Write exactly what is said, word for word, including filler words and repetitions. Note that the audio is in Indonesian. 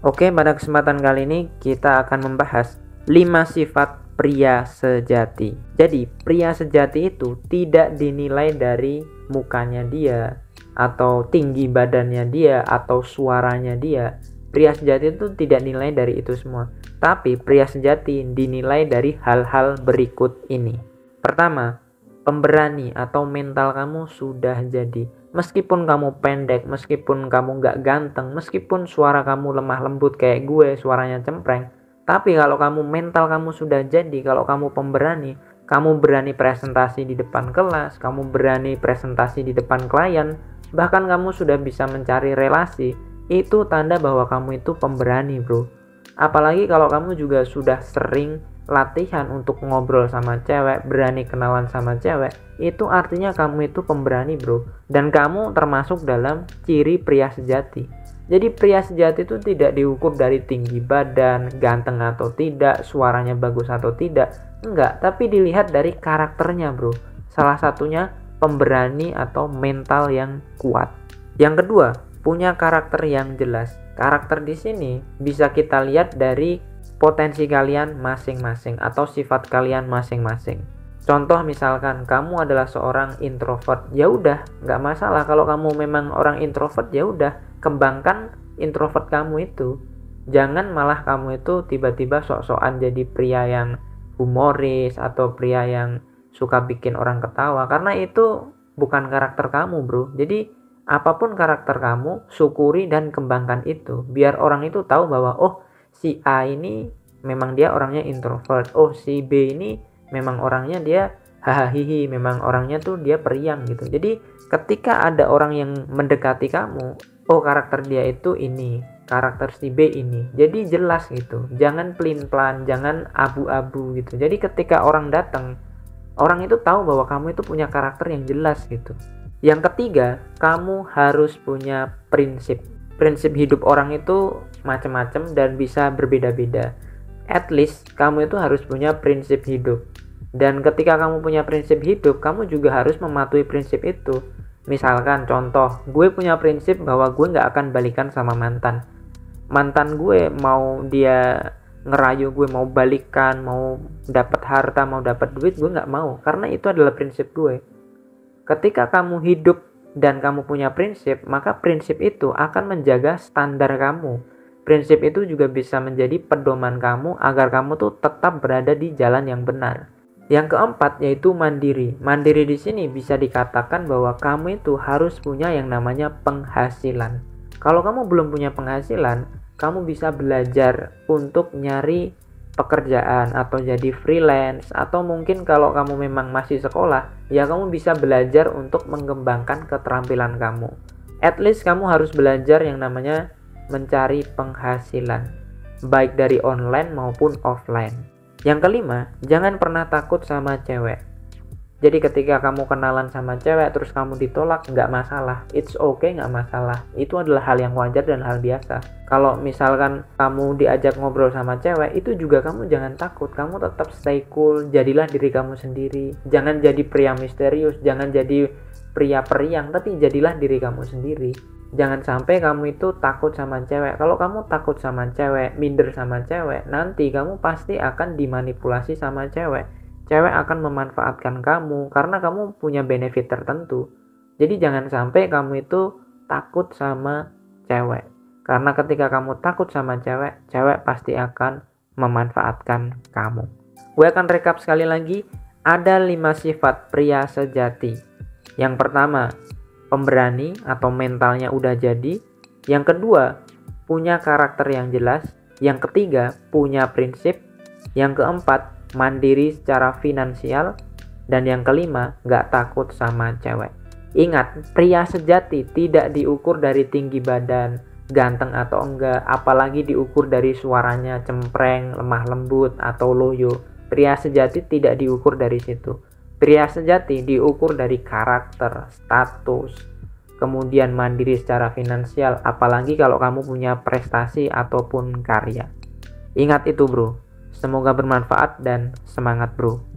Oke, pada kesempatan kali ini kita akan membahas lima sifat pria sejati. Jadi, pria sejati itu tidak dinilai dari mukanya dia, atau tinggi badannya dia, atau suaranya dia. Pria sejati itu tidak dinilai dari itu semua. Tapi pria sejati dinilai dari hal-hal berikut ini. Pertama, pemberani atau mental kamu sudah jadi. Meskipun kamu pendek, meskipun kamu gak ganteng, meskipun suara kamu lemah lembut kayak gue, suaranya cempreng, tapi kalau kamu mental kamu sudah jadi, kalau kamu pemberani, kamu berani presentasi di depan kelas, kamu berani presentasi di depan klien, bahkan kamu sudah bisa mencari relasi, itu tanda bahwa kamu itu pemberani, bro. Apalagi kalau kamu juga sudah sering latihan untuk ngobrol sama cewek, berani kenalan sama cewek, itu artinya kamu itu pemberani, bro. Dan kamu termasuk dalam ciri pria sejati. Jadi pria sejati itu tidak diukur dari tinggi badan, ganteng atau tidak, suaranya bagus atau tidak, enggak, tapi dilihat dari karakternya, bro. Salah satunya pemberani atau mental yang kuat. Yang kedua, punya karakter yang jelas. Karakter di sini bisa kita lihat dari potensi kalian masing-masing atau sifat kalian masing-masing. Contoh misalkan kamu adalah seorang introvert, ya udah nggak masalah kalau kamu memang orang introvert, ya udah kembangkan introvert kamu itu. Jangan malah kamu itu tiba-tiba sok-sokan jadi pria yang humoris atau pria yang suka bikin orang ketawa, karena itu bukan karakter kamu, bro. Jadi apapun karakter kamu, syukuri dan kembangkan itu biar orang itu tahu bahwa oh, si A ini memang dia orangnya introvert, oh si B ini memang orangnya dia hahaha, memang orangnya tuh dia periang gitu. Jadi ketika ada orang yang mendekati kamu, oh karakter dia itu ini, karakter si B ini, jadi jelas gitu. Jangan pelin-pelan, jangan abu-abu gitu. Jadi ketika orang datang, orang itu tahu bahwa kamu itu punya karakter yang jelas gitu. Yang ketiga, kamu harus punya prinsip. Prinsip hidup orang itu macam-macam dan bisa berbeda-beda. At least kamu itu harus punya prinsip hidup. Dan ketika kamu punya prinsip hidup, kamu juga harus mematuhi prinsip itu. Misalkan contoh, gue punya prinsip bahwa gue gak akan balikan sama mantan. Mantan gue mau dia ngerayu gue mau balikan, mau dapat harta, mau dapat duit, gue gak mau. Karena itu adalah prinsip gue. Ketika kamu hidup dan kamu punya prinsip, maka prinsip itu akan menjaga standar kamu. Prinsip itu juga bisa menjadi pedoman kamu agar kamu tuh tetap berada di jalan yang benar. Yang keempat yaitu mandiri. Mandiri di sini bisa dikatakan bahwa kamu itu harus punya yang namanya penghasilan. Kalau kamu belum punya penghasilan, kamu bisa belajar untuk nyari pekerjaan atau jadi freelance, atau mungkin kalau kamu memang masih sekolah, ya kamu bisa belajar untuk mengembangkan keterampilan kamu. At least kamu harus belajar yang namanya mencari penghasilan, baik dari online maupun offline. Yang kelima, jangan pernah takut sama cewek. Jadi ketika kamu kenalan sama cewek terus kamu ditolak, nggak masalah, it's okay, nggak masalah. Itu adalah hal yang wajar dan hal biasa. Kalau misalkan kamu diajak ngobrol sama cewek, itu juga kamu jangan takut, kamu tetap stay cool, jadilah diri kamu sendiri. Jangan jadi pria misterius, jangan jadi pria periang, tapi jadilah diri kamu sendiri. Jangan sampai kamu itu takut sama cewek. Kalau kamu takut sama cewek, minder sama cewek, nanti kamu pasti akan dimanipulasi sama cewek. Cewek akan memanfaatkan kamu karena kamu punya benefit tertentu. Jadi jangan sampai kamu itu takut sama cewek. Karena ketika kamu takut sama cewek, cewek pasti akan memanfaatkan kamu. Gue akan rekap sekali lagi. Ada lima sifat pria sejati. Yang pertama, pemberani atau mentalnya udah jadi. Yang kedua, punya karakter yang jelas. Yang ketiga, punya prinsip. Yang keempat, mandiri secara finansial. Dan yang kelima, gak takut sama cewek. Ingat, pria sejati tidak diukur dari tinggi badan, ganteng atau enggak, apalagi diukur dari suaranya cempreng, lemah lembut, atau loyo. Pria sejati tidak diukur dari situ. Pria sejati diukur dari karakter, status, kemudian mandiri secara finansial, apalagi kalau kamu punya prestasi ataupun karya. Ingat itu, bro. Semoga bermanfaat dan semangat, bro.